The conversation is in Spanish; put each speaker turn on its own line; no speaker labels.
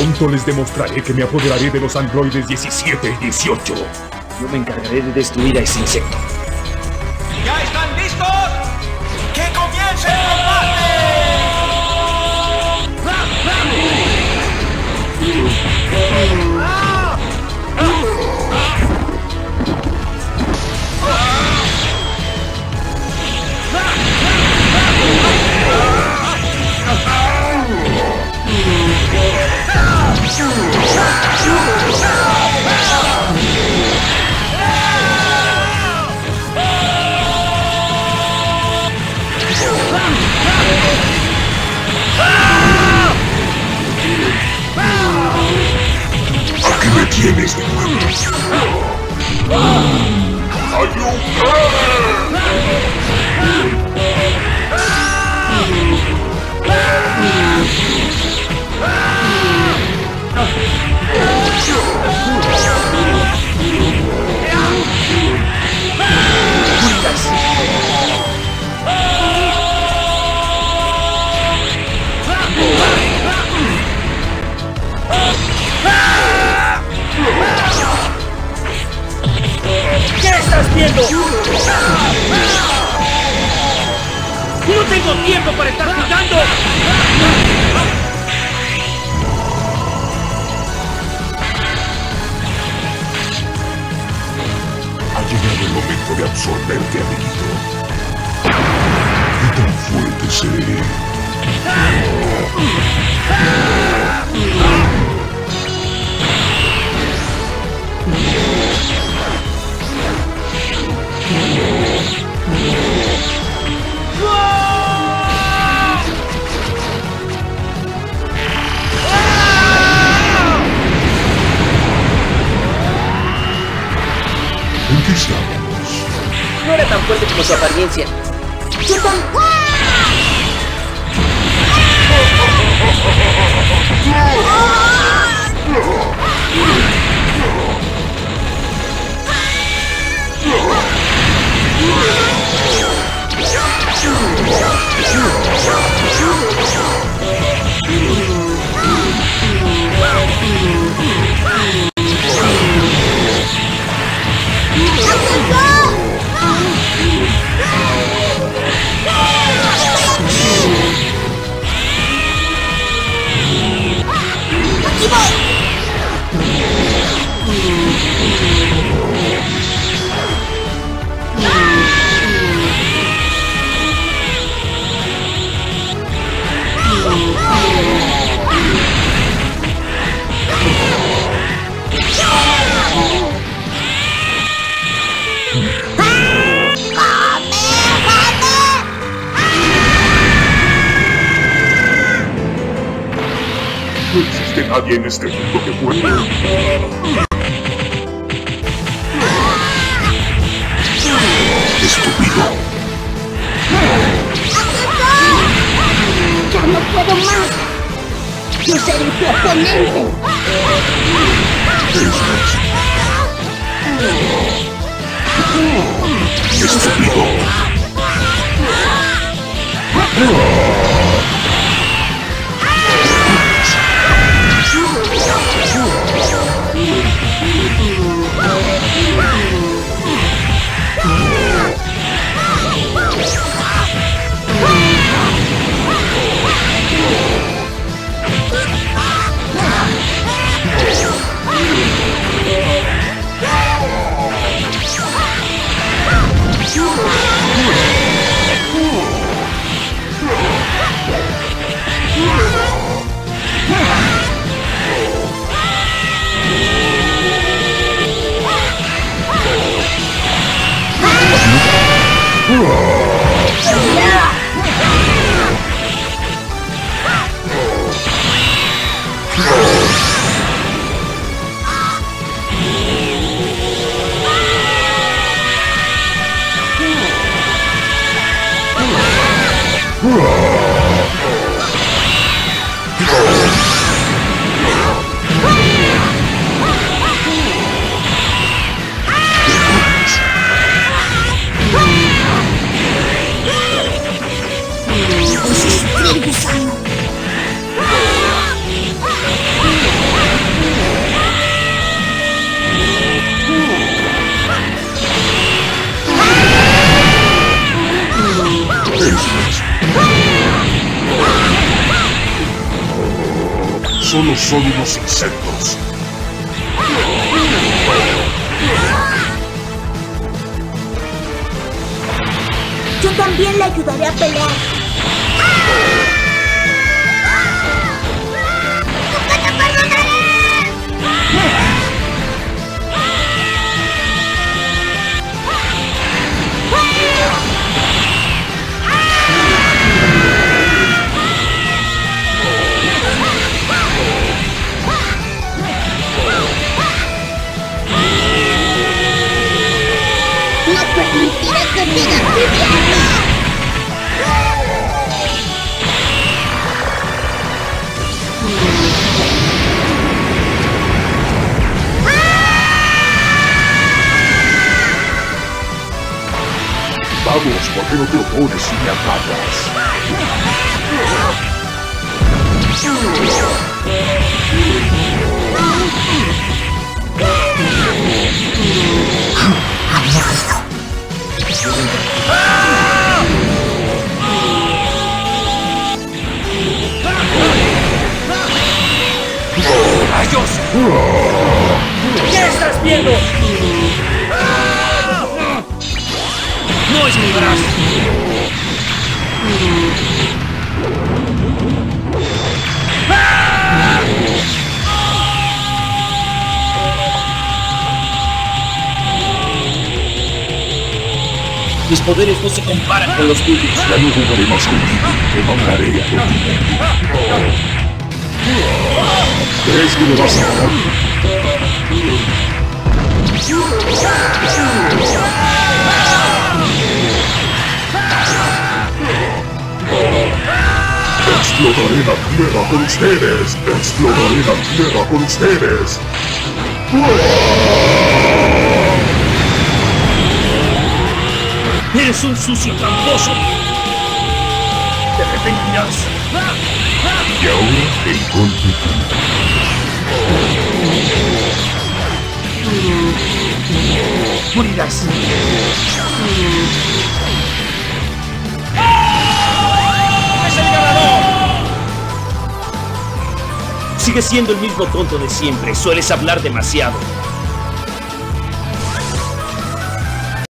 Pronto les demostraré que me apoderaré de los androides 17 y 18.
Yo me encargaré de destruir a ese insecto.
¿Ya están listos? ¡Que comience el combate!
Aquí me tienes de nuevo.
¿Qué estás viendo? ¡No tengo tiempo para estar jugando!
Ha llegado el momento de absorberte, amiguito. ¿Qué tan fuerte seré? ¿En qué estábamos?
No era tan fuerte como su apariencia. No existe nadie en este mundo que pueda. Estúpido.
¡Ya no puedo más! ¡Yo seré tu oponente!
Estúpido. Solo son unos insectos.
Yo también le ayudaré a pelear. ¡No permitiré que sigas viviendo!
Vamos, ¿por qué no te opones y me atacas?
¡Rayos! ¿Qué estás viendo? ¡No esquivarás! Mis poderes no se comparan con los tuyos.
Ya no jugaré más contigo. Te mandaré a ti. ¿Crees que me vas a ganar? Explotaré la tierra con ustedes. Explotaré la tierra con ustedes.
¡Eres un sucio tramposo! ¡Te arrepentirás!
Y ahora el golpe final.
¡Morirás!
¡Es el ganador!
Sigues siendo el mismo tonto de siempre. Sueles hablar demasiado.